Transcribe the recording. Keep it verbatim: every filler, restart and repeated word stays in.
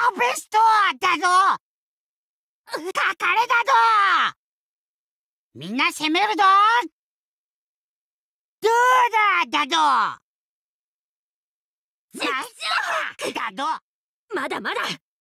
ベストだぞ。かかれだぞ。みんな攻めるぞ。どうだだぞ。ナイスだぞ。 まだまだ